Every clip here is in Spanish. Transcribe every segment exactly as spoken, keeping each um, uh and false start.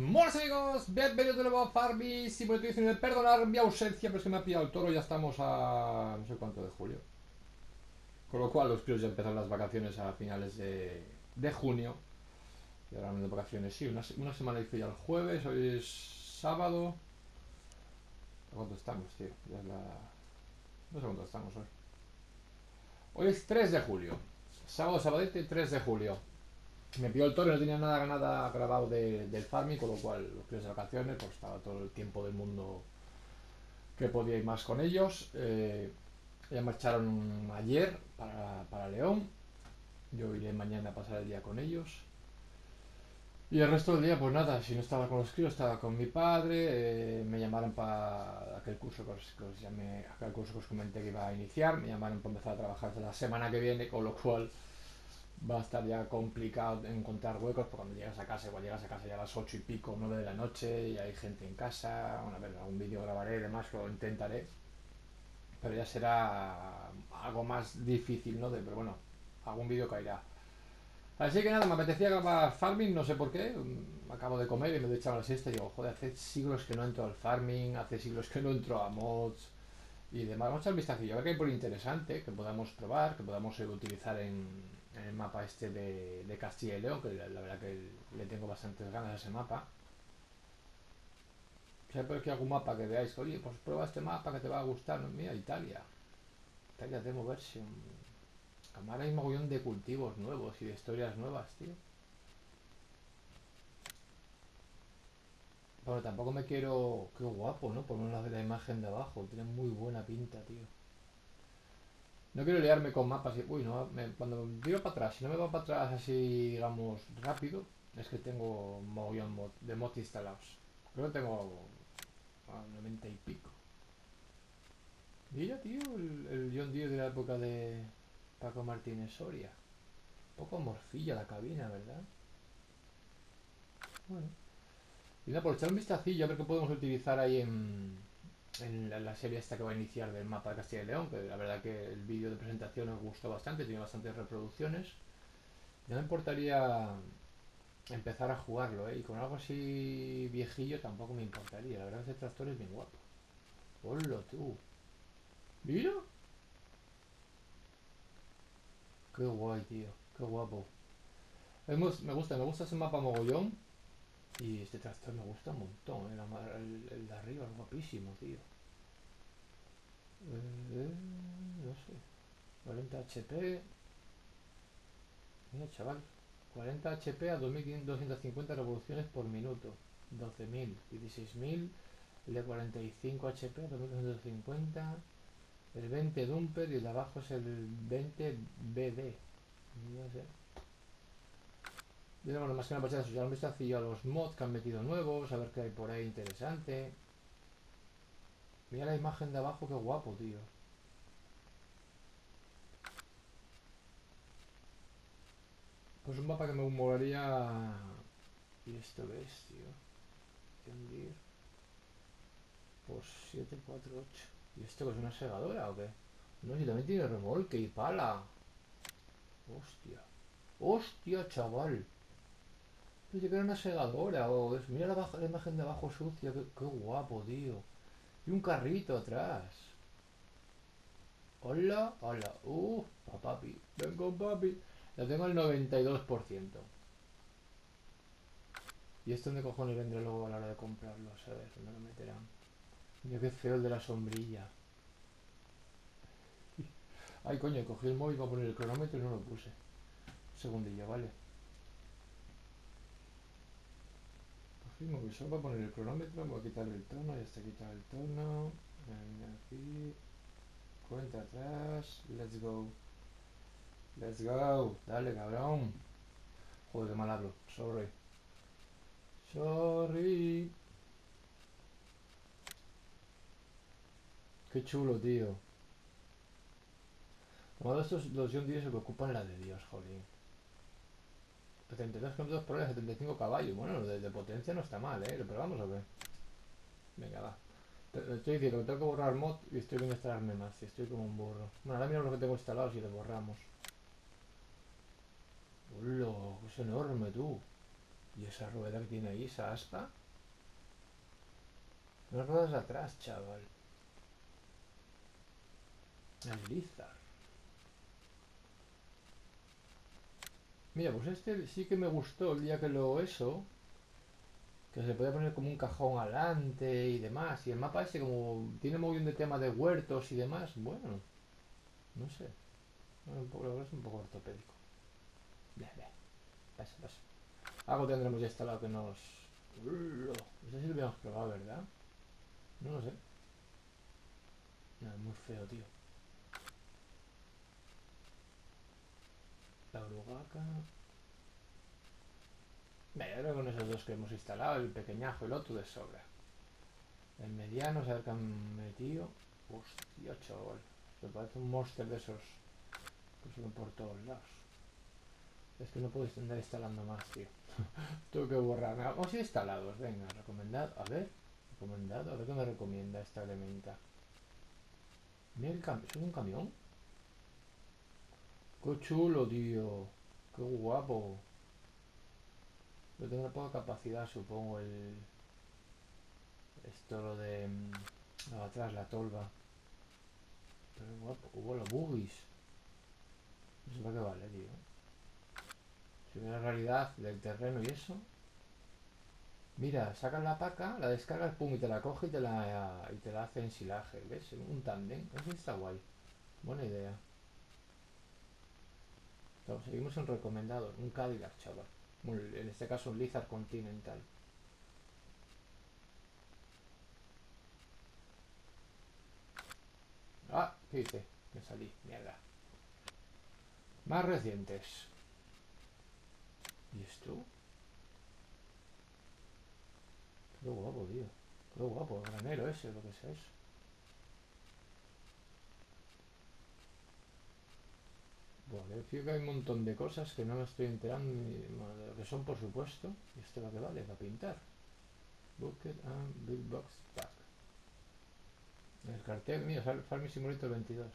Buenos amigos, bienvenidos de nuevo a Farming Simulator. Perdonar mi ausencia, pero es que me ha pillado el toro. Ya estamos a no sé cuánto de julio. Con lo cual los críos ya empezaron las vacaciones a finales de, de junio. Y ahora hablando de vacaciones, sí, una, una semana hice ya el jueves, hoy es sábado. ¿A cuánto estamos, tío? Ya es la... No sé cuánto estamos hoy. Hoy es tres de julio. Sábado, sabadete, tres de julio. Me pilló el toro y no tenía nada, nada grabado de, del farming, con lo cual los críos de vacaciones, pues estaba todo el tiempo del mundo que podía ir más con ellos. Eh, ya marcharon ayer para, para León. Yo iré mañana a pasar el día con ellos. Y el resto del día, pues nada, si no estaba con los críos, estaba con mi padre. Eh, me llamaron para aquel curso que os, que os llamé, aquel curso que os comenté que iba a iniciar. Me llamaron para empezar a trabajar la semana que viene, con lo cual va a estar ya complicado encontrar huecos, porque cuando llegas a casa, igual llegas a casa ya a las ocho y pico, nueve de la noche, y hay gente en casa. Bueno, a ver, algún vídeo grabaré y demás, lo intentaré, pero ya será algo más difícil, ¿no? De, pero bueno, algún vídeo caerá. Así que nada, me apetecía grabar farming, no sé por qué. mm, Acabo de comer y me he echado la siesta y digo, joder, hace siglos que no entro al farming, hace siglos que no entro a mods y demás. Vamos a echar un vistacillo, a ver qué hay por interesante, que podamos probar, que podamos eh, utilizar en, en el mapa este de, de Castilla y León, que la, la verdad que le tengo bastantes ganas a ese mapa. Si hay por aquí algún mapa que veáis, oye, pues prueba este mapa que te va a gustar, ¿no? Mira, Italia. Italia Demo Version. Ahora hay mogollón de cultivos nuevos y de historias nuevas, tío. Pero tampoco me quiero... Qué guapo, ¿no? Poner la, la imagen de abajo. Tiene muy buena pinta, tío. No quiero liarme con mapas y... Uy, no, me- cuando viro para atrás, si no me va para atrás así, digamos, rápido, es que tengo un mogollón mod- de mods instalados. Creo que tengo a noventa y pico. Mira, tío, el, el John Deere de la época de Paco Martínez Soria. Un poco morcilla la cabina, ¿verdad? Bueno. Y nada, por echar un vistacillo a ver qué podemos utilizar ahí en, en la, la serie esta que va a iniciar del mapa de Castilla y León, que la verdad que el vídeo de presentación nos gustó bastante, tiene bastantes reproducciones. Ya me importaría empezar a jugarlo, ¿eh? Y con algo así viejillo tampoco me importaría. La verdad que ese tractor es bien guapo. Hola tú. Mira. Qué guay, tío. Qué guapo. Hemos- me gusta, me gusta ese mapa mogollón. Y este tractor me gusta un montón, ¿eh? La ma- el, el de arriba es guapísimo, tío. Eh, no sé. cuarenta H P. Mira, chaval. cuarenta H P a dos mil doscientas cincuenta revoluciones por minuto. doce mil, dieciséis mil. El de cuarenta y cinco H P a dos mil doscientos cincuenta. El veinte Dumper y el de abajo es el veinte B D. No sé. Yo, bueno, más que nada para echar un vistacillo a los mods que han metido nuevos, a ver qué hay por ahí interesante. Mira la imagen de abajo, qué guapo, tío. Pues un mapa que me molaría. ¿Y esto qué es, tío? Hundir por siete cuatro ocho. ¿Y esto que es una segadora o qué? No, si también tiene remolque y pala. Hostia. Hostia, chaval. Pensé que era una segadora. O es... Mira la, baja- la imagen de abajo sucia. Qué, qué guapo, tío. Y un carrito atrás. Hola, hola. Uh, pa papi. Ven con papi. La tengo al noventa y dos por ciento. ¿Y esto dónde cojones vendrá luego a la hora de comprarlo? A ver, ¿dónde lo meterán? Mira qué feo el de la sombrilla. Ay, coño, cogí el móvil para poner el cronómetro y no lo puse. Un segundillo, ¿vale? Cogí el móvil solo para poner el cronómetro, voy a quitar el tono, ya está quitado el tono. Venga, aquí. Cuenta atrás. Let's go. Let's go. Dale, cabrón. Joder, qué mal hablo. Sorry. Sorry. Qué chulo, tío. Como estos, los John Deere se que ocupan la de Dios, jolín. setenta y dos kilómetros por hora, setenta y cinco caballos. Bueno, de, de potencia no está mal, ¿eh? ¿Lo probamos o qué? Venga, va. Te, te estoy diciendo que tengo que borrar mod y estoy viendo instalarme más. Y estoy como un burro. Bueno, ahora mira lo que tengo instalado si lo borramos. ¡Hola! Es enorme, tú. ¿Y esa rueda que tiene ahí, esa aspa? Las ruedas de atrás, chaval. El Lizard. Mira, pues este sí que me gustó el día que lo eso. Que se puede poner como un cajón adelante y demás. Y el mapa ese como tiene muy bien de tema de huertos y demás. Bueno, no sé. Un poco, la verdad es un poco ortopédico. Bien, bien. Pasa, pasa. Algo tendremos ya instalado que nos... No sé si lo habíamos probado, ¿verdad? No lo sé. No, es muy feo, tío. La urugaca... Venga, yo creo que con esos dos que hemos instalado, el pequeñajo y el otro de sobra. El mediano, a ver qué han metido. Hostia, chaval. Me parece un monster de esos que suben por todos lados. Es que no puedo andar instalando más, tío. Tengo que borrar. Vamos a ir instalados, venga, recomendado. A ver, recomendado. A ver qué me recomienda esta elementa. Mira el cambio. ¿Es un camión? Qué chulo, tío. Qué guapo. Pero tendrá poca capacidad, supongo, el... Esto lo de... mm, atrás, la tolva. Pero guapo. Hubo los buggies. No sé para qué vale, tío. Si ve la realidad del terreno y eso. Mira, sacas la paca, la descargas, pum, y te la coge y te la, y te la hace ensilaje. ¿Ves? Un tándem. Eso está guay. Buena idea. Entonces, seguimos en recomendado. Un Cadillac, chaval. En este caso un Lizard Continental. Ah, ¿qué hice? Me salí. Mierda. Más recientes. ¿Y esto? Qué guapo, tío. Qué guapo. El granero ese, lo que sea eso. Vale, creo que hay un montón de cosas que no me estoy enterando de lo que son, por supuesto. ¿Y esto lo que vale? Para pintar. Bucket and Big Box Pack. El cartel, mira, Farming Simulator veintidós.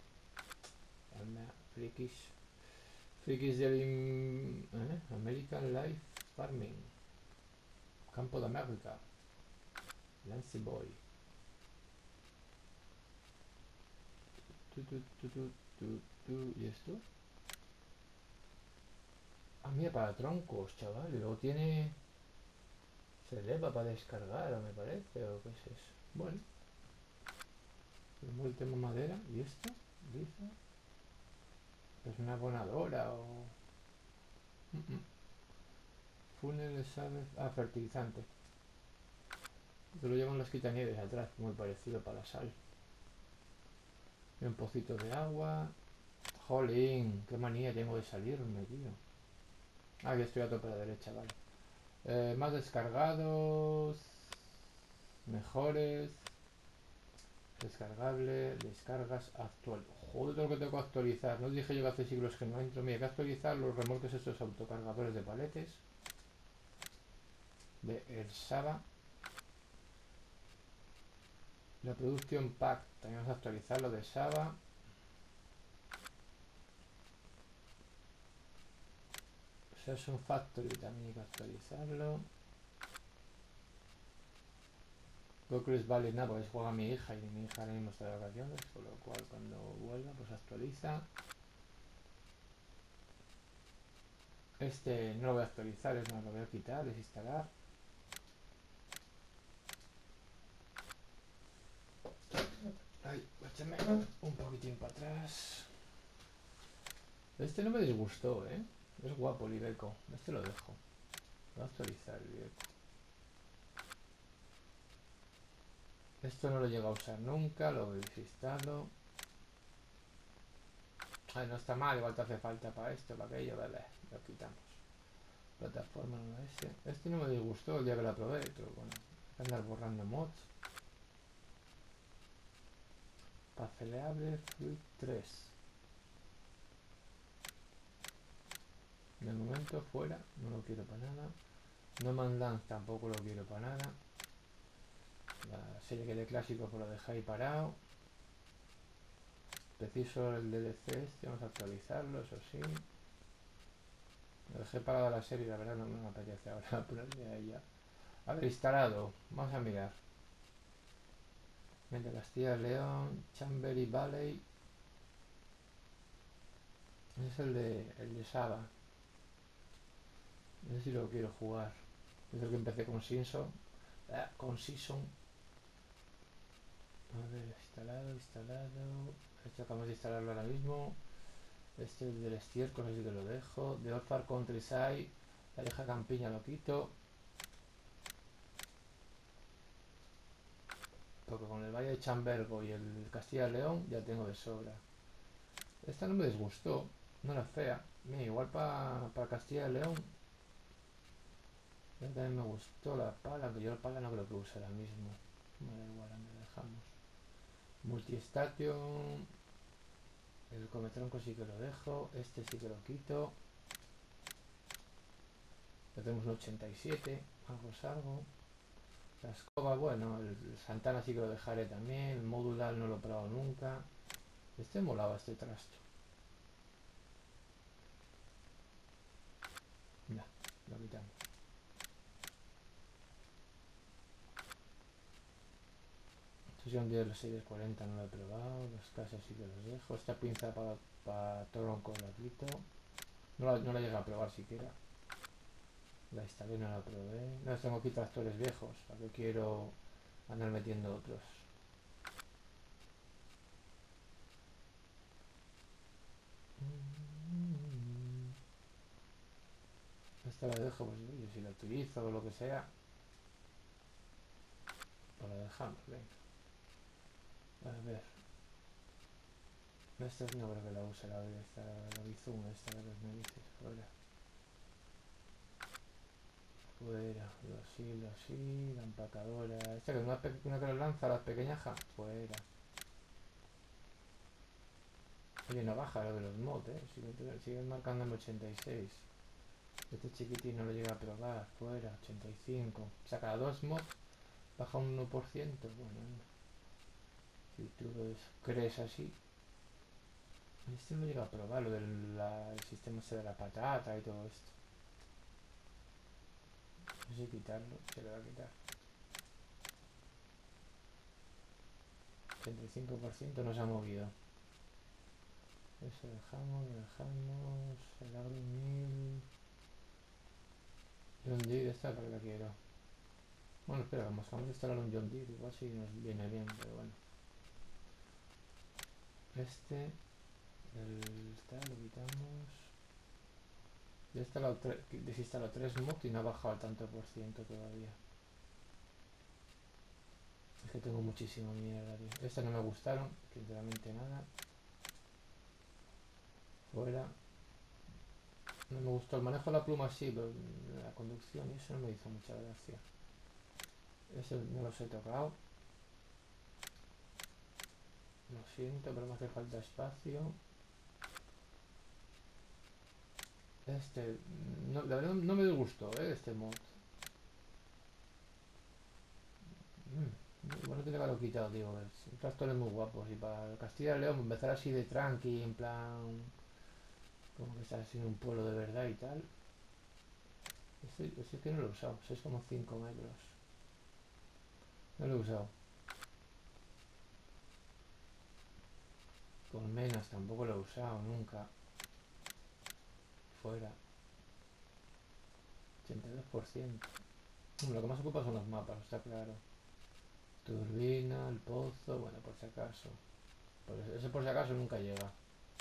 Frikis. Frikis del ¿eh? American Life Farming. Campo de América. Lancy Boy. Tu, tu, tu, tu, tu, tu. ¿Y esto? Ah, mira, para troncos, chaval. Y luego tiene... Se eleva para descargar, me parece, o qué es eso. Bueno. Tenemos el tema madera. ¿Y esto? Dice. Es una abonadora o... Mm -mm. Funnel, ¿sabes? Ah, fertilizante. Esto lo llevan las quitanieves atrás, muy parecido para la sal. Y un pocito de agua. Jolín, qué manía tengo de salirme, tío. Ah, ya estoy a tope a la derecha, vale. Eh, más descargados. Mejores. Descargable. Descargas actual. Joder, todo lo que tengo que actualizar. No dije yo que hace siglos que no entro. Mira, hay que actualizar los remolques estos autocargadores de paletes. De el Saba. La Production Pack. Tenemos que actualizarlo de Saba. Session Factory también hay que actualizarlo. Gokris Valley, nada, porque juega mi hija y mi hija ahora mismo está de vacaciones, por lo cual cuando vuelva pues actualiza. Este no lo voy a actualizar, es más, lo voy a quitar, desinstalar. Ay, échame un poquitín para atrás. Este no me disgustó, ¿eh? Es guapo el Ibeco. Este lo dejo. Voy a actualizar el Ibeco. Esto no lo he llegado a usar nunca, lo desinstalo. Ay, no está mal, igual te hace falta para esto, para aquello, vale, lo quitamos. Plataforma no este. Este no me disgustó el día que la probé, pero bueno, hay que andar borrando mods. Parceleable Fruit tres. De momento fuera, no lo quiero para nada. No Man Land tampoco lo quiero para nada. La serie que de clásicos pues lo dejé ahí parado. Preciso el D L C este, vamos a actualizarlo, eso sí. Lo dejé parada la serie y la verdad no me apetece ahora ponerme a ella. A ver, instalado. Vamos a mirar. Mente Castilla, León, Chambery Valley. Es el de, el de Saba. No sé si lo quiero jugar. Es el que empecé con Simpson. Ah, con Season. A ver, instalado, instalado. Este acabamos de instalarlo ahora mismo. Este es del estiércol, así que lo dejo. De Orfar Countryside. La vieja campiña lo quito. Porque con el Valle de Chambergo y el Castilla y León ya tengo de sobra. Esta no me disgustó. No era fea. Mira, igual para pa Castilla y León. Esta también me gustó la pala, que yo la pala no creo que use ahora mismo. Me da igual, la dejamos. Multistation. El cometronco sí que lo dejo. Este sí que lo quito. Ya tenemos un ochenta y siete. Algo es algo. La escoba, bueno, el Santana sí que lo dejaré también. El modular no lo he probado nunca. Este molaba, este trasto. Ya, lo quitamos. Estos son de los seis cuarenta, no lo he probado. Las casas sí que los dejo. Esta pinza para pa tronco la quito. No la, no la llegué a probar siquiera. La instalé, no la probé. No, tengo aquí tractores viejos. ¿Para qué quiero andar metiendo otros? Esta la dejo, pues yo si la utilizo o lo que sea. Pues la dejamos, venga. A ver. Esta no creo que la use la, esta, la Bizum, esta de los narices. Fuera. Fuera. Lo sí, lo sí. La empacadora. Esta que una, una que lo lanza, las pequeñajas. Fuera. Oye, no baja lo de los mods, eh. Sigue, sigue marcando en ochenta y seis. Este chiquitín no lo llega a probar. Fuera. ochenta y cinco. Saca dos mods. Baja un uno por ciento. Bueno, si tú lo crees así. Este no llega a probar lo del la, el sistema ese de la patata y todo esto. No sé si quitarlo, se le va a quitar. ochenta y cinco por ciento no se ha movido. Eso dejamos, dejamos. El agro mil. John Deere, esta para la quiero. Bueno, espera, vamos, vamos a instalar un John Deere, igual si nos viene bien, pero bueno. Este, el tal, lo quitamos. Ya está la desinstalado tres mods y no ha bajado al tanto por ciento todavía. Es que tengo muchísima mierda, tío. Estas no me gustaron, sinceramente nada. Fuera. No me gustó el manejo de la pluma, sí, pero la conducción y eso no me hizo mucha gracia. Eso no los he tocado. Lo siento, pero me hace falta espacio. Este, no, la verdad no me disgustó, ¿eh? Este mod. Mm, bueno, tiene que haberlo quitado, digo. Son tractores muy guapos. Y para Castilla y León empezar así de tranqui, en plan. Como que estás en un pueblo de verdad y tal. Este, este que no lo he usado, seis coma cinco metros. No lo he usado. Colmenas tampoco lo he usado nunca. Fuera. ochenta y dos por ciento. Lo que más ocupa son los mapas, está claro. Turbina, el pozo, bueno, por si acaso. Por ese por si acaso nunca llega.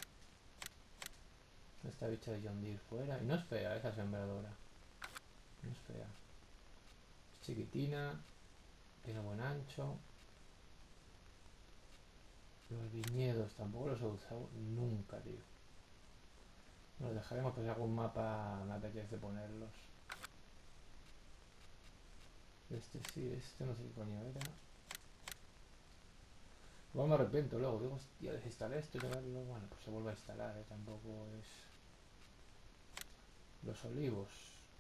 Esta bicha de John Deere fuera. Y no es fea esa sembradora. No es fea. Es chiquitina. Tiene buen ancho. Los viñedos tampoco los he usado nunca, tío. Los dejaremos, pues si algún mapa me apetece ponerlos. Este sí, este no sé qué coño era. Igual me arrepiento luego, digo, hostia, desinstalé esto y llevarlo. Bueno, pues se vuelve a instalar, ¿eh? Tampoco es. Los olivos.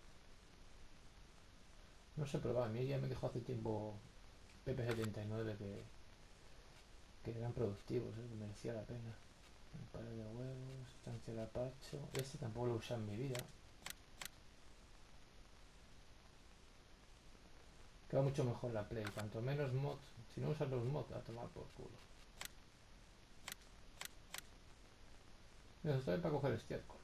No sé probar, a mí ya me dijo hace tiempo P P setenta y nueve que, que eran productivos, ¿eh? Que merecía la pena. Un par de huevos, estancia de apacho. Este tampoco lo he usado en mi vida. Queda mucho mejor la Play. Cuanto menos mods, si no usas los mods, a tomar por culo. Eso está bien para coger estiércol.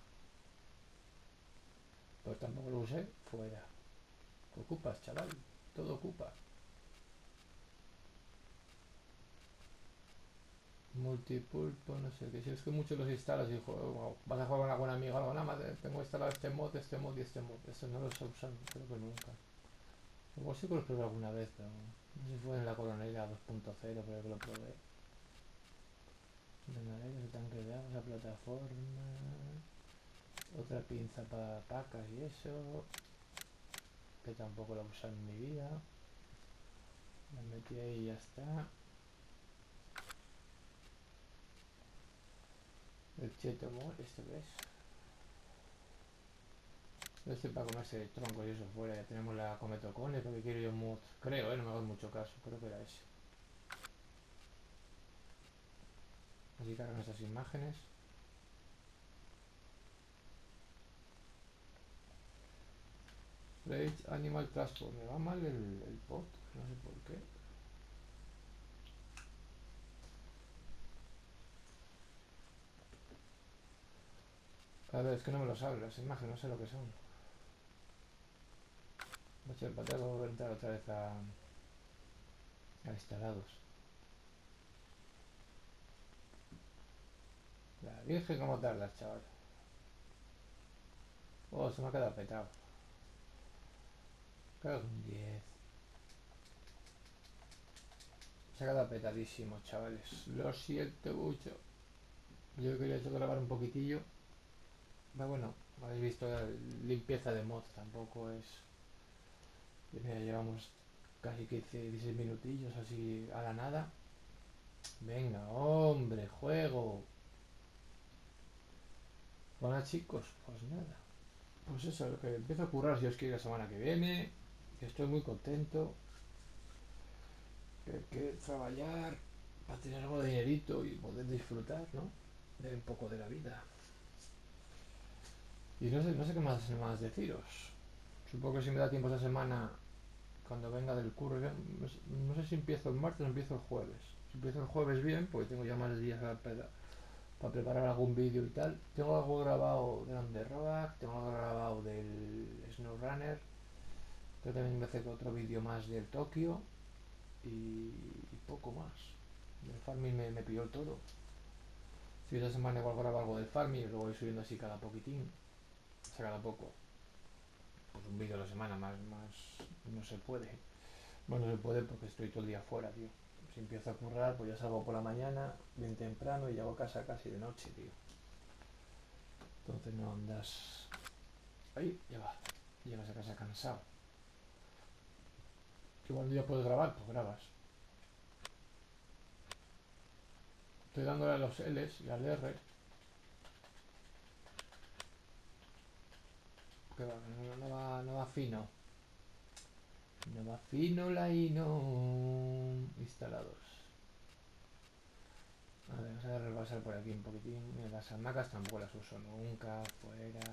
Pues tampoco lo usé, fuera. ¿Qué ocupas, chaval? Todo ocupa. Multipulpo, no sé qué. Si es que muchos los instalas y juego, vas a jugar con algún amigo o algo, nada más tengo instalado este mod, este mod y este mod. Estos no los he usado, creo que nunca. Igual sí que los probé alguna vez, pero no sé si fue en la Coronela dos punto cero, creo que lo probé. Granaderos, tanque de agua, esa plataforma. Otra pinza para pacas y eso. Que tampoco la he usado en mi vida. La metí ahí y ya está. El cheto mod, este ves. Este para comerse troncos y eso fuera. Ya tenemos la cometocone porque quiero yo mod. Creo, eh, no me hago mucho caso. Creo que era ese. Así cargan estas imágenes. Rage Animal Transport. Me va mal el, el bot. No sé por qué. A ver, es que no me lo saben las imágenes. No sé lo que son. Voy a echar para atrás. Voy a entrar otra vez a, a instalados. La virgen como tardas, chaval. Oh, se me ha quedado petado. Cago en diez. Se ha quedado petadísimo, chavales. Lo siento mucho. Yo quería hecho grabar un poquitillo. Pero bueno, habéis visto la limpieza de mod. Tampoco es... Mira, llevamos casi quince, dieciséis minutillos así a la nada. Venga, hombre, juego. Bueno, chicos, pues nada. Pues eso, lo que empiezo a currar si os quiero la semana que viene. Que estoy muy contento. Que hay que trabajar para tener algo de dinerito y poder disfrutar, ¿no? De un poco de la vida. Y no sé, no sé qué más, más deciros. Supongo que si me da tiempo esta semana, cuando venga del curro, ya- no sé si empiezo el martes o empiezo el jueves. Si empiezo el jueves bien, porque tengo ya más días para, para preparar algún vídeo y tal. Tengo algo grabado de On The Road, tengo algo grabado del SnowRunner. Creo que también me hace otro vídeo más del Tokio y, y poco más. El farming me, me pilló el todo. Si esta semana igual grabo algo del farming y lo voy subiendo así cada poquitín, o sea, cada poco. Pues un vídeo a la semana, más, más no se puede. Bueno, no se puede porque estoy todo el día fuera, tío. Si empiezo a currar, pues ya salgo por la mañana, bien temprano, y llego a casa casi de noche, tío. Entonces no andas... Ahí, ya va. Llegas a casa cansado. Igual un día puedes grabar, pues grabas. Estoy dándole a los L's y al R. Que va, no, no va, no va fino. No va fino la ino. Instalados. A ver, vamos a repasar por aquí un poquitín. Mira, las hamacas tampoco las uso nunca. Fuera.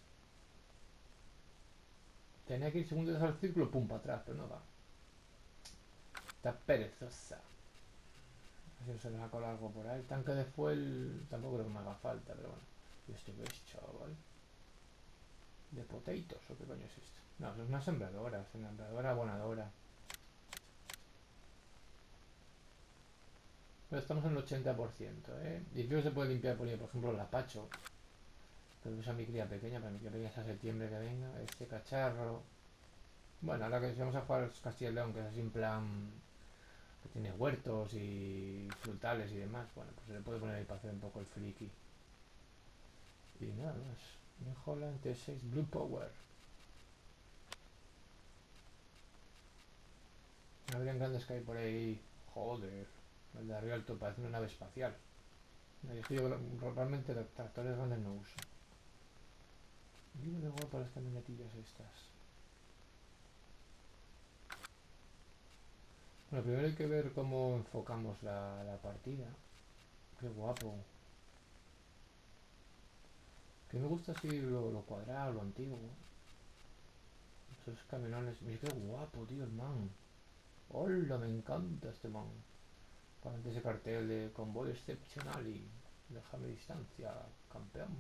Tenía que ir segundos al círculo, pum, para atrás, pero no va. Está perezosa. A ver si se nos ha colado algo por ahí. Tanque de fuel tampoco creo que me haga falta, pero bueno. ¿Y esto qué es, chaval? ¿De potatoes o qué coño es esto? No, es una sembradora, sembradora abonadora. Pero estamos en el ochenta por ciento, ¿eh? Y creo que se puede limpiar por ejemplo, el apacho. Pero usa mi cría pequeña, para mi cría pequeña hasta septiembre que venga. Este cacharro. Bueno, ahora que vamos a jugar Castilla y León, que es así en plan... que tiene huertos y frutales y demás, bueno, pues se le puede poner ahí para hacer un poco el friki. Y nada más. New Holland T seis Blue Power. Habrían grandes que hay por ahí. Joder. El de arriba alto parece una nave espacial. Es que yo realmente los tractores grandes no uso. Mira de guapo las camionetillas estas. Bueno, primero hay que ver cómo enfocamos la, la partida. Qué guapo. Que me gusta así lo, lo cuadrado, lo antiguo. esos camiones. Mira qué guapo, tío, el man. Hola, me encanta este man. Para ese cartel de convoy excepcional y déjame distancia, campeón.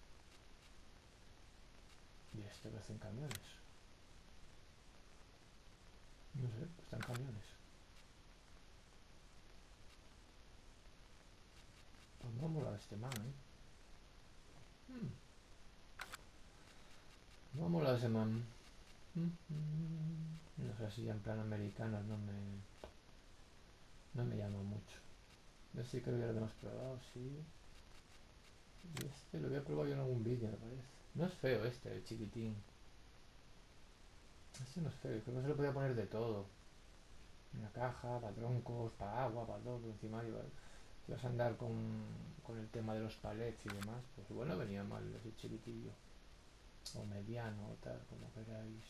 Y este que hacen camiones. No sé, están camiones. Pues no mola este man, eh. Hmm. No mola ese man. No sé si en plan americano no me no me llama mucho. Este creo que ya lo hemos probado, sí. Y este lo había probado yo en algún vídeo, me parece. No es feo este, el chiquitín. Este no es feo, creo que se lo podía poner de todo. Una caja, para troncos, para agua, para todo, encima iba. Si vas a andar con, con el tema de los palets y demás, pues bueno, venía mal ese chiquitillo. O mediano o tal, como queráis.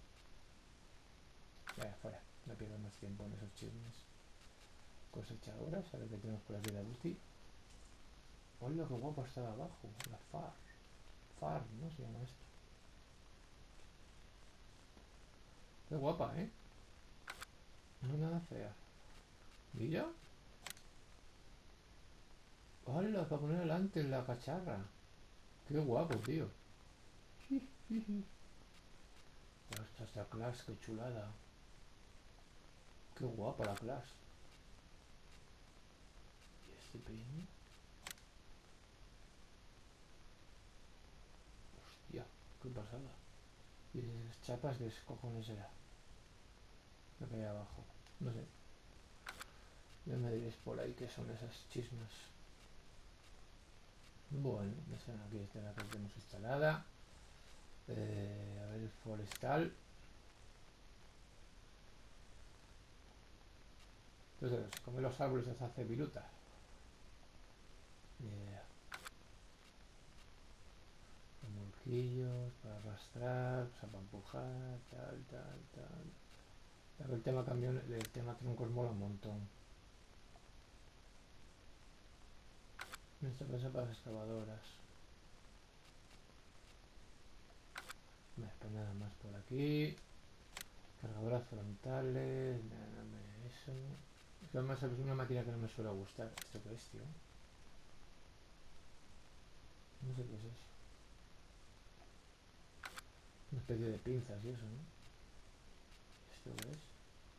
Vaya, fuera, no pierdo más tiempo en esos chismes. Cosechadoras, a ver qué tenemos por aquí de Agustín. Hola, qué guapo está abajo, la FAR. FAR, ¿no se llama esto? Qué guapa, ¿eh? No es nada fea. Mira. Hola, para poner delante en la cacharra. Qué guapo, tío. Hasta esta clase, qué chulada. Qué guapa la clase. ¿Y este peine? Hostia, qué pasada. ¿Y esas chapas de cojones era? Lo que hay abajo. No sé. Ya me diréis por ahí qué son esas chismas. Bueno, esa aquí está la que tenemos instalada. Eh, a ver el forestal. Entonces, se come los árboles se hace viruta. Yeah. Remolquillos para arrastrar, o sea, para empujar, tal, tal, tal. Pero el tema camión, el tema troncos mola un montón. Esto pasa para las excavadoras. Vale, pues nada más por aquí. Cargadoras frontales, nada más eso. Es que además es una máquina que no me suele gustar. ¿Esto qué es, tío? No sé qué es eso. Una especie de pinzas y eso, ¿no? ¿Esto qué es?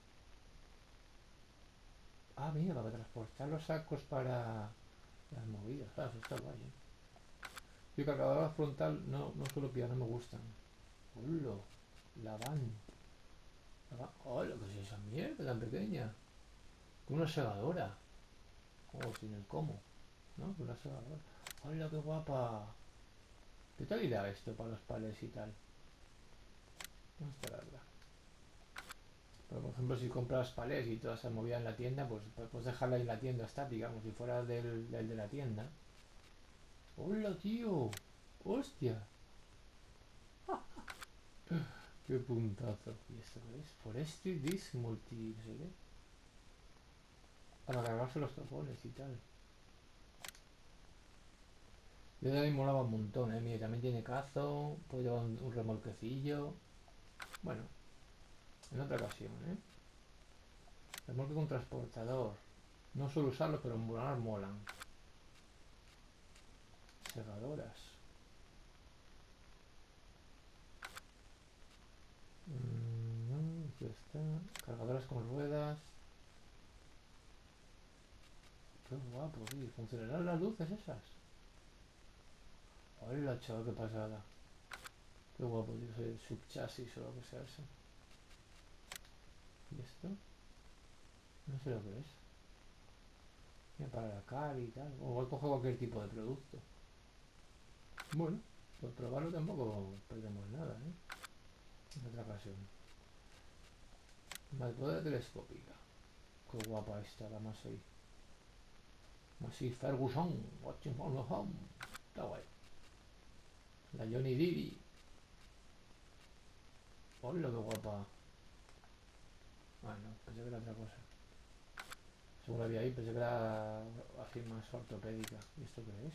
Ah, mira, para transportar los sacos para las movidas. Claro, eso está guay, ¿eh? Yo cargadora frontal no, no suelo pillar, no me gustan. Hola, la van. La van. Hola, ¿qué es esa mierda tan pequeña? Con una segadora. Oh, sin el cómo. ¿No? Con una segadora. Hola, qué guapa. ¿Qué tal irá esto para los palés y tal? No está la verdad. Pero por ejemplo, si compras palés y toda se movida en la tienda, pues puedes dejarla ahí en la tienda estática, como si fuera del, del de la tienda. ¡Hola, tío! ¡Hostia! ¡Qué puntazo! ¿Y esto qué es? Forestry Disc Multi... no sé qué. Para cargarse los tapones y tal. Yo también molaba un montón, eh. Mira, también tiene cazo, puede llevar un, un remolquecillo. Bueno, en otra ocasión, eh. Remolque con transportador. No suelo usarlo, pero en volar molan. Segadoras. Mm, no, aquí está. Cargadoras con ruedas. Qué guapo, tío. ¿Funcionarán las luces esas? Hola, chaval, qué pasada. Qué guapo, tío. Soy subchasis o lo que sea eso. ¿Y esto? No sé lo que es. Mira, para la car y tal. O igual cojo cualquier tipo de producto. Bueno, pues probarlo tampoco perdemos nada, ¿eh? En otra ocasión. Malpoda telescópica. Qué guapa esta, la más ahí. Así, Ferguson, watching from the home. Está guay. La Johnny Diri. Hola, qué guapa. Ah, no, pensé que era otra cosa. Según la vi ahí, pensé que era así más ortopédica. ¿Y esto qué es?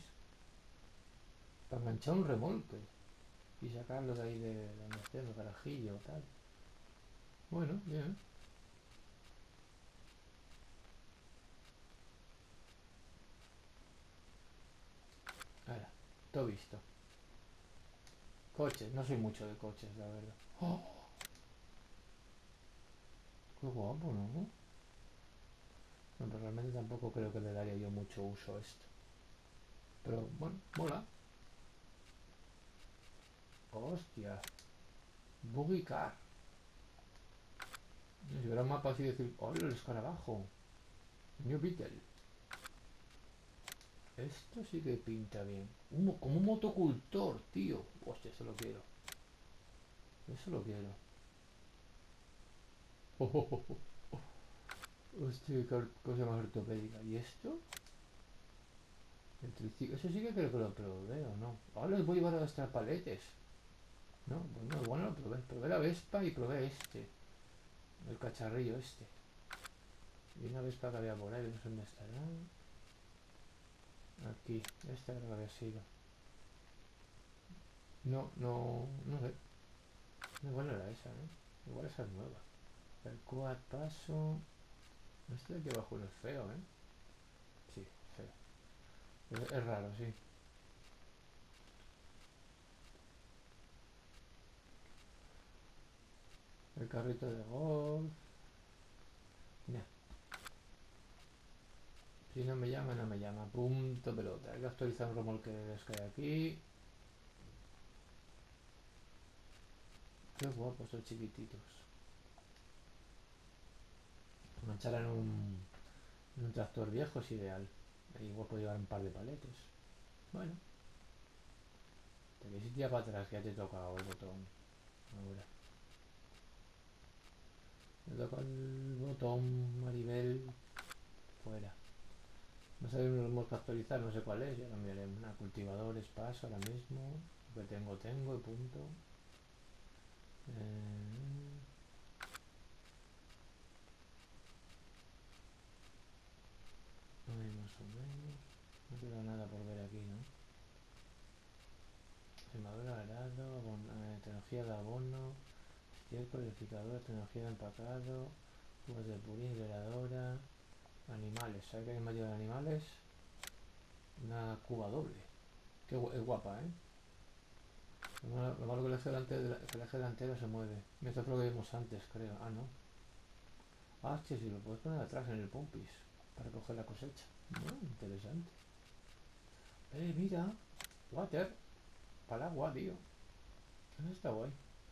Para enganchar un remolque y sacarlo de ahí de donde esté, el garajillo o tal. Bueno, bien. Ahora, todo visto. Coches, no soy mucho de coches, la verdad. ¡Oh! Qué guapo, ¿no? No, pero realmente tampoco creo que le daría yo mucho uso a esto. Pero bueno, mola. Hostia. Buggy car. Si hubiera un mapa así decir, hola el escarabajo. New Beetle. Esto sí que pinta bien. Un como un motocultor, tío. Hostia, eso lo quiero. Eso lo quiero. Oh, oh, oh, oh. Hostia, qué cosa más ortopédica. ¿Y esto? El triciclo. Eso sí que creo que lo probé o no. Ahora les voy a llevar a nuestras paletes. No, bueno, bueno, lo probé. Probé la Vespa y probé este. El cacharrillo este. Y una Vespa que había por ahí, no sé dónde estará. Aquí, esta creo que había sido. No, no, no sé. Igual no era esa, ¿no? Igual esa es nueva. El quad paso. Este de aquí abajo no es feo, ¿eh? Sí, feo. Es, es raro, sí. El carrito de golf. Nah, si no me llama, no me llama. Punto pelota. Hay que actualizar un remolque de los que hay aquí. Qué guapos son chiquititos. Enganchar en un, en un tractor viejo es ideal. Ahí igual puedo llevar un par de paletes. Bueno, te quieres ir ya para atrás que ya te he tocado el botón. Ahora. Me toca el botón Maribel. Fuera. No sé un remolque actualizar, no sé cuál es. Ya cambiaré. Una cultivadores paso ahora mismo. Lo que tengo, tengo y punto. Eh, Ay, más o menos. No queda nada por ver aquí, ¿no? Semadora, arado, abono, eh, tecnología de abono, estiércol, verificador, tecnología de empacado, uvas de purín, hidradora, animales. ¿Sabes qué hay más de animales? Una cuba doble. Que gu es guapa, ¿eh? Lo malo, lo malo que el eje delantero, que el eje delantero se mueve. Esto fue lo que vimos antes, creo. Ah, no. Ah, sí, sí, lo puedes poner atrás en el pompis para coger la cosecha. Bueno, interesante. Eh, mira. Water. Para el agua, tío. Eso está guay.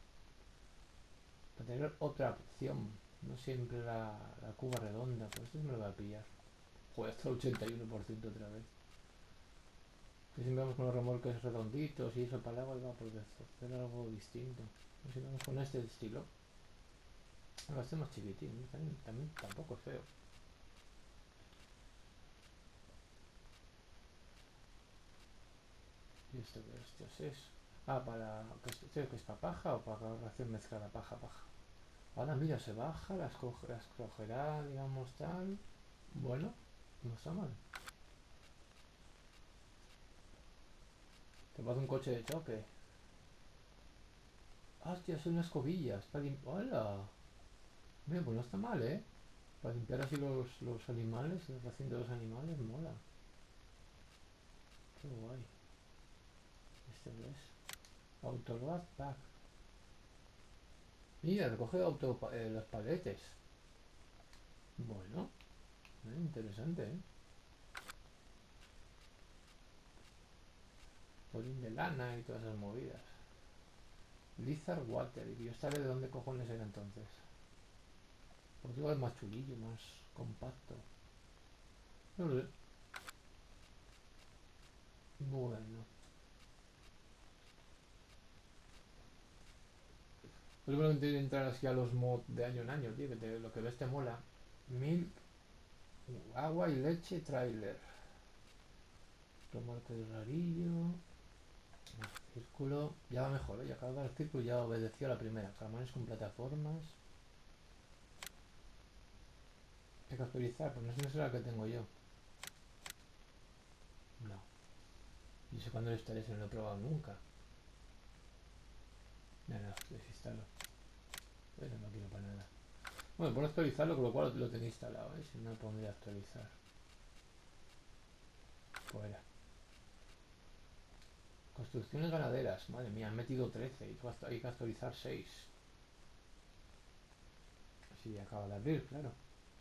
Para tener otra opción. No siempre la, la cuba redonda. Pues esto me lo voy a pillar. Joder, hasta el ochenta y uno por ciento otra vez. Que siempre vamos con los remolques redonditos y eso para el agua iba por hacer algo distinto. No sé si vamos con este estilo. Ahora este más chiquitín. También, también tampoco es feo. ¿Y esto qué hostias es? Ah, para... ¿Qué es, que es para paja o para ración mezclada paja-paja? Ahora mira, se baja, las, coge, las cogerá, digamos, tal. Bueno, no está mal. Te pasa un coche de choque. Hostia, son unas escobillas. Para lim- ¡Hola! Mira, pues no está mal, ¿eh? Para limpiar así los, los animales, la ración de los animales, mola. Qué guay. Este es. Autoload pack. Mira, recoge auto, eh, los paletes. Bueno, eh, interesante, ¿eh? Polín de lana y todas esas movidas. Lizard Water. Y yo sabré de dónde cojones era entonces. Porque igual es más chulillo, más compacto. No lo sé. Bueno. Pues bueno, antes de entrar así a los mods de año en año, tío, que te- lo que ves te mola. Milk, agua y leche, trailer. Tomate de rarillo. Círculo. Ya va mejor, ¿eh? Ya acabo de dar el círculo y ya obedeció a la primera. Calamares con plataformas. Hay que actualizar, pues no sé si será la que tengo yo. No. Y sé cuándo lo instalé si no lo he probado nunca. No, no, desinstalo. Pero no quiero para nada. Bueno, pone actualizarlo, con lo cual lo tenía instalado, ¿eh? Si no, pondría actualizar. Fuera. Construcciones ganaderas. Madre mía, han metido trece y hay que actualizar seis. Así acaba de abrir, claro.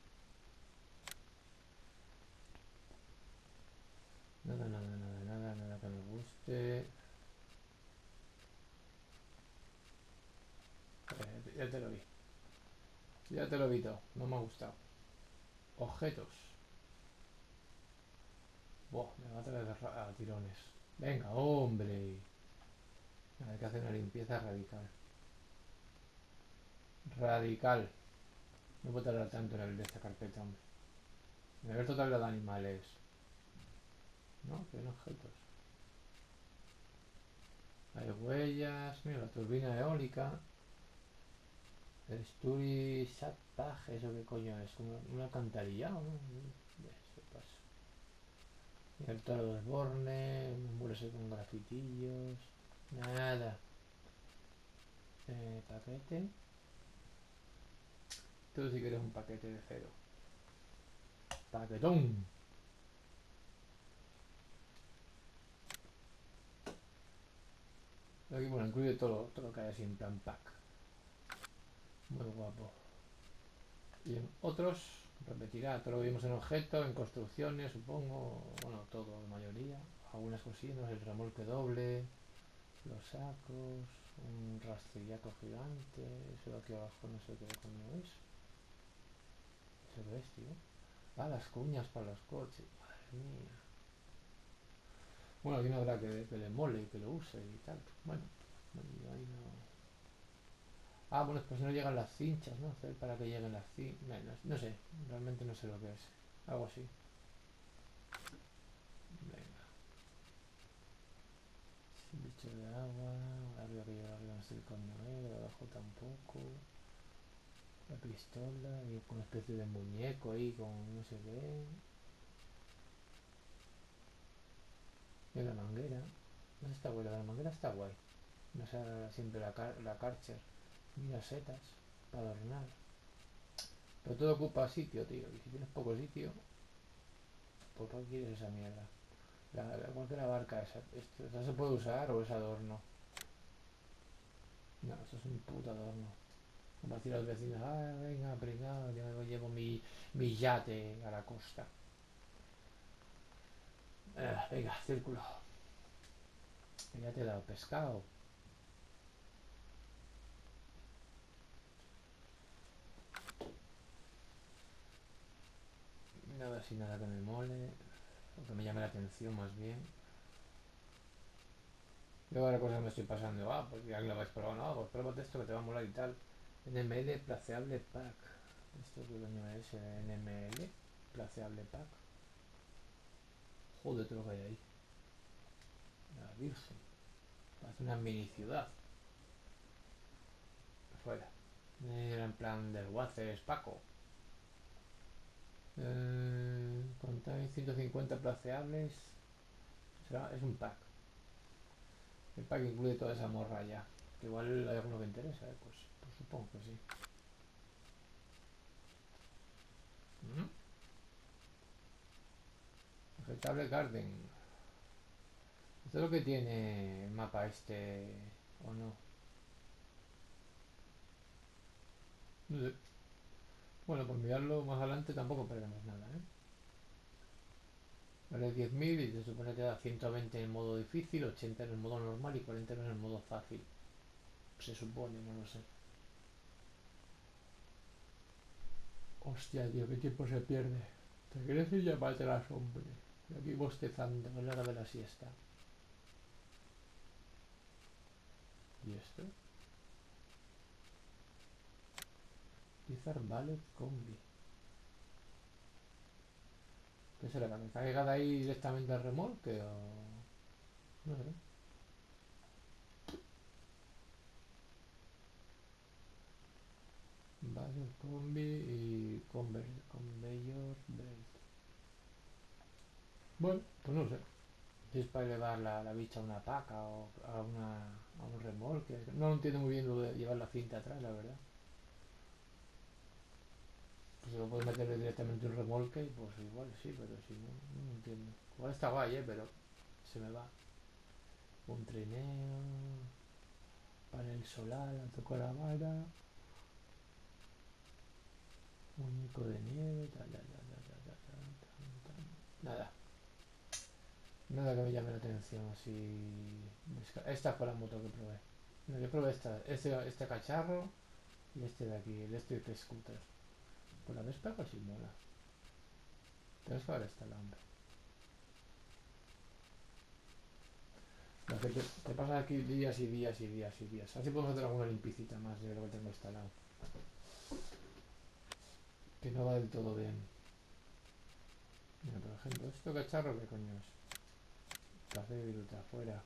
Nada, nada, nada, nada, nada que me guste. Eh, ya te lo vi. Ya te lo he visto. No me ha gustado. Objetos. Buah, me va a traer a tirones. Venga, hombre. Hay que hacer una limpieza radical. Radical. No puedo tardar tanto en abrir esta carpeta, hombre. En abierto tabla de animales. No, que no objetos. Hay huellas. Mira, la turbina eólica. El Sturi Satpag, ¿eso qué coño es? ¿Una, un alcantarillado? ¿No? Eso pasa. Y el toro de Osborne, un muro ese con grafitillos. Nada. Eh, paquete. Tú si quieres un paquete de cero. Paquetón. Aquí, bueno, incluye todo, todo lo que hay así en plan pack. Muy guapo. Y en otros, repetirá, todo lo que vimos en objetos, en construcciones, supongo. Bueno, todo, la mayoría. Algunas cosillas, el remolque doble, los sacos, un rastrillaco gigante. Eso de aquí abajo no sé qué coño es. ¿Eso qué es, tío? Ah, las cuñas para los coches. Madre mía. Bueno, aquí no habrá que, que le mole y que lo use y tal. Bueno, ahí no. Ah, bueno, pues no llegan las cinchas, ¿no? Hacer para que lleguen las cinchas. No, no, no sé, realmente no sé lo que es. Algo así. Venga. Bicho de agua. Arriba que lleva arriba no sé el coño, ¿eh? Abajo tampoco. La pistola y con una especie de muñeco ahí con no sé qué. Y la manguera. No está guay, la manguera está guay. No sea siempre la, car la Karcher. Mira setas para adornar. Pero todo ocupa sitio, tío. Y si tienes poco sitio, ¿por qué quieres esa mierda? La, la, cualquier barca esa. Esto, ¿esta se puede usar o es adorno? No, esto es un puto adorno. Como decir a los vecinos, ah, venga, pringado, yo me llevo mi, mi yate a la costa. Eh, venga, círculo. Ya te he dado pescado. Nada así, nada que me mole. O que me llame la atención más bien. Luego ahora cosas me estoy pasando. Ah, pues ya que lo vais probando. No, pues pruébate esto que te va a molar y tal. N M L Placeable Pack. ¿Esto qué coño es? N M L Placeable Pack. Joder, todo lo que hay ahí. La Virgen. Parece una mini ciudad. Fuera. Era en plan del Waces Paco. Eh, contáis ciento cincuenta placeables. Será, es un pack. El pack incluye toda esa morra ya. Que igual hay alguno que interesa, ¿eh? Pues, pues supongo que sí. ¿Mm? Vegetable Garden. Esto es lo que tiene el mapa este. ¿O no? No sé. Bueno, por mirarlo más adelante tampoco perdemos nada, ¿eh? Vale diez mil y se supone que da ciento veinte en el modo difícil, ochenta en el modo normal y cuarenta en el modo fácil. Se supone, no lo sé. Hostia, tío, qué tiempo se pierde. Te quieres ir ya para atrás, hombre. Y aquí bostezando, es la hora de la siesta. ¿Y esto? Utilizar Ballet Combi. ¿Qué será? ¿Que me caiga de ahí directamente al remolque o...? No sé. Ballet Combi y Conver Conveyor Belt. Bueno, pues no sé. Si es para elevar la, la bicha a una paca o a, una, a un remolque. No entiendo muy bien lo de llevar la cinta atrás, la verdad. Pues se lo puedes meter directamente en un remolque, pues igual sí, pero si no, no entiendo. Igual está guay, eh, pero se me va. Un trineo, panel solar, la toco la vara, muñeco de nieve, tal, tal, tal, tal, tal, tal, tal, tal. Nada, nada que me llame la atención así. Esta fue la moto que probé. No, yo probé esta, este, este cacharro y este de aquí, el este que scooter. Pues la Vespa casi mola. Tienes que ver esta la hombre. La que te, te pasas aquí días y días y días y días. Así podemos hacer alguna limpicita más de lo que tengo instalado. Que no va del todo bien. Mira, por ejemplo, esto cacharro, ¿qué coño es? Café de viruta, afuera.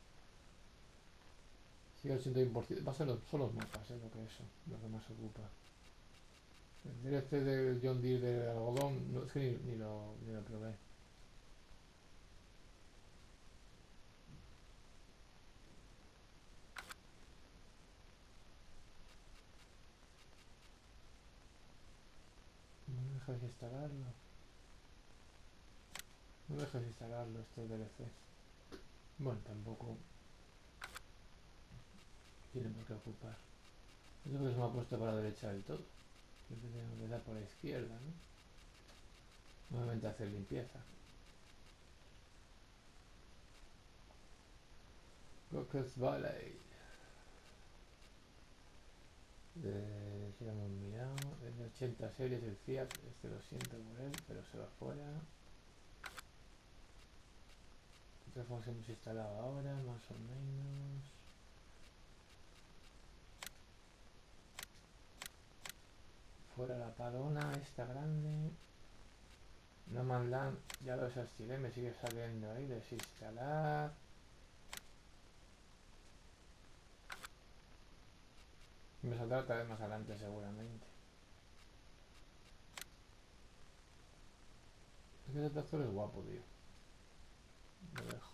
Sigue el ciento por ciento. Va a ser los, son los mapas, eh, lo que eso, lo que más ocupa. El D L C de John Deere de algodón, no, es que ni, ni, lo, ni lo probé. No me dejas instalarlo. No me dejas instalarlo este D L C. Bueno, tampoco tiene por qué ocupar. Eso que se me ha puesto para la derecha del todo. Creo que tengo que dar por la izquierda, ¿no? Nuevamente hacer limpieza. Crocus Valley. De, si lo hemos mirado, es de ochenta series el Fiat, este lo siento por él, pero se va fuera. Otras que hemos instalado ahora, más o menos. Fuera la palona, esta grande. No Man's Land, ya lo desactivé, me sigue saliendo ahí, desinstalar. Me saldrá otra vez más adelante seguramente. Es que ese tractor es guapo, tío. Lo dejo.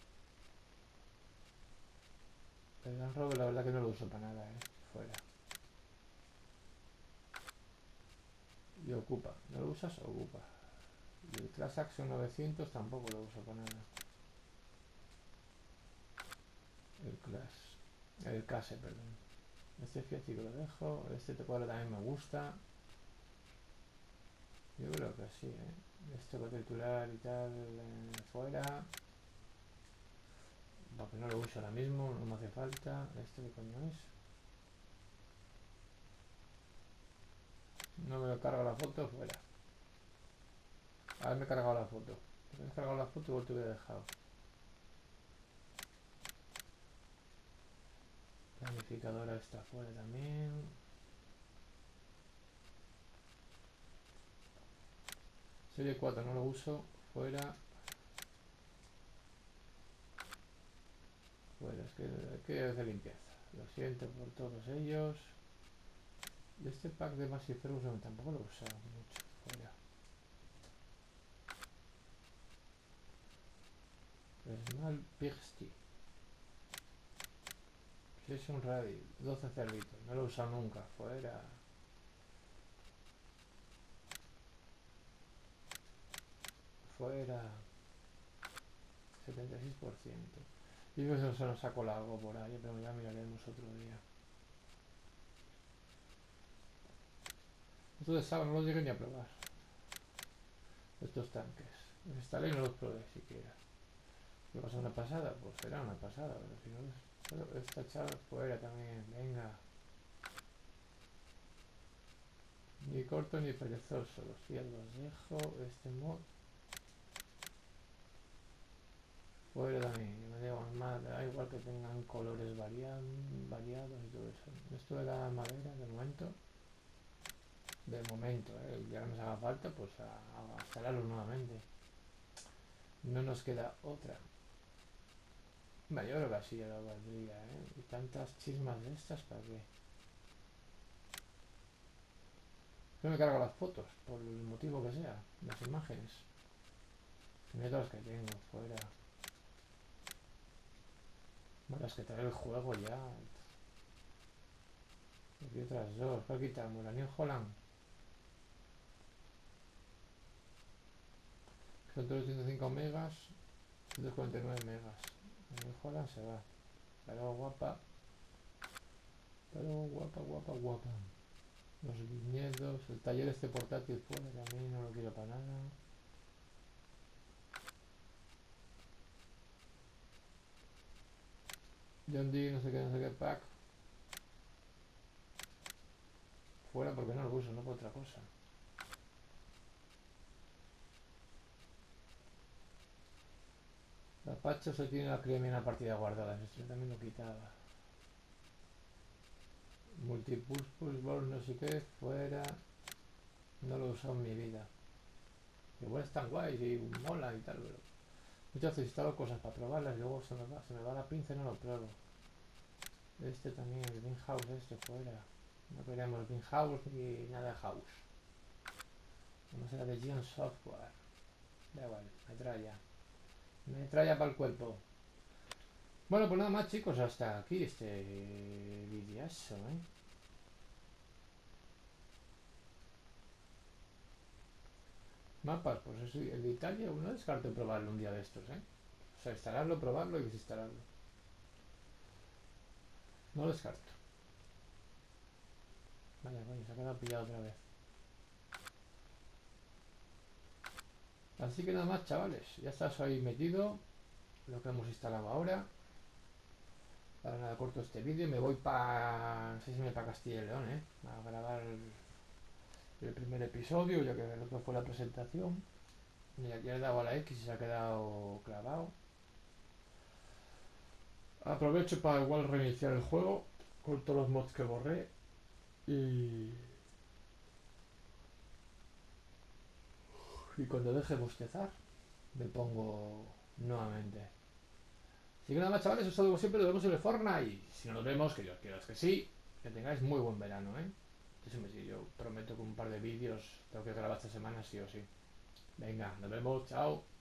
El Land Rover la verdad que no lo uso para nada, eh. Fuera. Y ocupa. ¿No lo usas? Ocupa. Y el Class Action novecientos tampoco lo uso para nada. El Class. El Case, perdón. Este Fiat sí que lo dejo. Este cuadro también me gusta. Yo creo que sí, ¿eh? Este para titular y tal, eh, fuera. Porque no lo uso ahora mismo, no me hace falta. ¿Este qué coño es? No me lo cargo la foto, fuera. Haberme cargado la foto. Me he descargado la foto y igual te hubiera dejado. Planificadora está fuera también. Serie cuatro no lo uso, fuera. Fuera, es que hay que hacer limpieza. Lo siento por todos ellos. Y este pack de Massey Ferguson tampoco lo he usado mucho, fuera. Small Pigsty. Es un radio, doce cerditos, no lo he usado nunca, fuera. Fuera. setenta y seis por ciento. Y eso se nos ha colado algo por ahí, pero ya miraremos otro día. Esto de Saba no los llegué ni a probar. Estos tanques. Los instalé y no los probé siquiera. ¿Qué pasó una pasada? Pues será una pasada, pero si no es... Esta chava fuera también, venga. Ni corto ni perezoso, los Fiat los dejo. Este mod fuera también, yo me digo más, da igual que tengan colores variados, variados y todo eso. Esto de la madera, de momento, de momento, ¿eh? Ya que nos haga falta, pues a, a instalarlo nuevamente. No nos queda otra. Vale, yo creo que así ya lo valdría, ¿eh? Y tantas chismas de estas, ¿para qué? Yo me cargo las fotos, por el motivo que sea, las imágenes. Mira todas las que tengo, fuera. Bueno, es que trae el juego ya. Aquí otras dos, ¿cuál quitamos? La New Holland. ciento ochenta y cinco megas, ciento cuarenta y nueve megas. El Holland se va. Pero guapa. Pero guapa, guapa, guapa. Los viñedos, el taller este portátil fuera, que a mí no lo quiero para nada. John Dee, no sé qué, no sé qué pack. Fuera porque no lo uso, no por otra cosa. La Pacho se tiene la crema en una partida guardada, eso también lo quitaba. Multipurpose Ball, no sé qué, fuera. No lo he usado en mi vida. Igual están guays y mola y tal, pero muchas veces instalo cosas para probarlas y luego se me va, se me va la pinza y no lo pruebo. Este también, el Bean House, este fuera. No queremos Bean House ni nada de House. Vamos a la de Gion Software. Da igual, metralla. Metralla para el cuerpo. Bueno, pues nada más, chicos, hasta aquí este videazo, ¿eh? Mapas, pues eso, el de Italia, no descarto probarlo un día de estos, ¿eh? O sea, instalarlo, probarlo y desinstalarlo. No lo descarto. Vaya, coño, se ha quedado pillado otra vez. Así que nada más, chavales, ya estás ahí metido lo que hemos instalado ahora. Para nada, corto este vídeo y me voy para... no sé si me para Castilla y León, ¿eh? A grabar el, el primer episodio, ya que el otro fue la presentación. Y aquí le he dado a la X y se ha quedado clavado. Aprovecho para igual reiniciar el juego con todos los mods que borré. Y... y cuando deje bostezar, me pongo nuevamente. Así que nada más, chavales, os saludo siempre, nos vemos en el Fortnite. Si no nos vemos, que Dios quiera es que sí, que tengáis muy buen verano, ¿eh? Entonces, sí, yo prometo que un par de vídeos tengo que grabar esta semana sí o sí. Venga, nos vemos, chao.